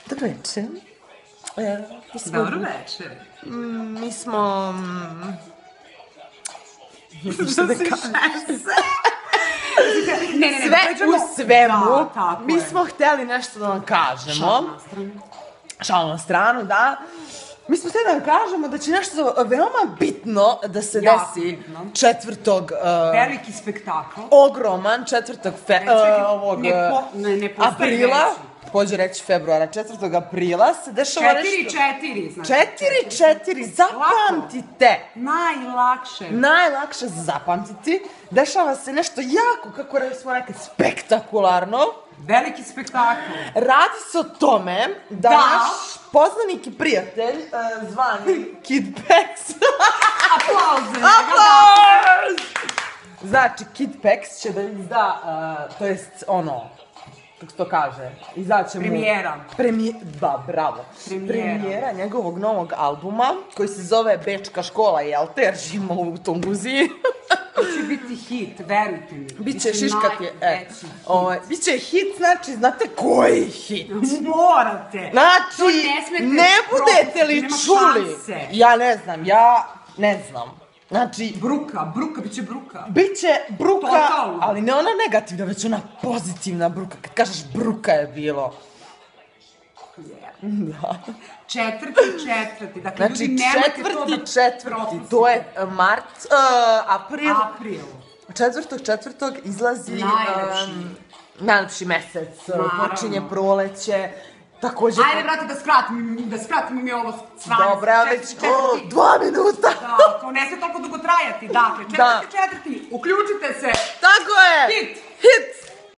Dobro večer. Dobro večer. Mi smo... Što si šese? Sve u svemu, mi smo hteli nešto da vam kažemo. Šalu na stranu, da. Mi smo hteli da vam kažemo da će nešto veoma bitno da se desi 4. Veliki spektakl. Ogroman 4. aprila. Pođe reći februara, 4. aprila se dešava nešto... 4-4, znači. 4-4, zapamtite! Najlakše za zapamtiti. Dešava se nešto jako, kako smo rekli, spektakularno. Veliki spektakl. Radi se o tome da naš poznanik i prijatelj, zvani Kid Pex... Aplauz! Aplauz! Znači, Kid Pex će da izda, to jest, kako se to kaže, izaće mu... Premijera. Bravo. Premijera njegovog novog albuma, koji se zove Bečka škola, jel te, jer živimo u Tunguziji. To će biti hit, verujte mi. Biće šiškati, biće hit, znači, znate koji hit? Morate. Znači, ne budete li čuli? Ja ne znam. Znači... Bruka, biće bruka. Biće bruka, ali ne ona negativna, već ona pozitivna bruka. Kad kažeš bruka je bilo. Da. 4.4. Dakle, znači, ljudi nemojte to da 4.4. To je april. 4.4. izlazi najlepši mesec. Počinje proleće. Takođe... Ajde, brate, da skratimo mi ovo svanje. Dobro, ja već 2 minuta. Da, to ne sve toliko dugo trajati. Dakle, 4.4. Uključite se. Tako je. Hit.